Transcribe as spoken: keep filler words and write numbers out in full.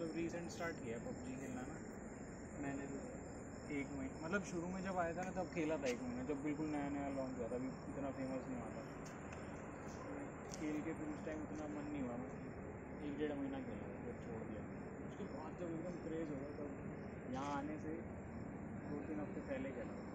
मतलब recent start किया PUBG खेलना ना मैंने तो एक महीने मतलब शुरू में जब आया था ना तब खेला था एक महीना, जब बिल्कुल नया नया लॉन्च हुआ था, अभी इतना फेमस नहीं हुआ था। खेल के फिर उस टाइम इतना मन नहीं हुआ, मतलब एक डेढ़ महीना खेला था फिर छोड़ दिया। उसके बाद जब एकदम क्रेज़ हो गया तब यहाँ आने से दो तीन हफ्ते पहले खेला।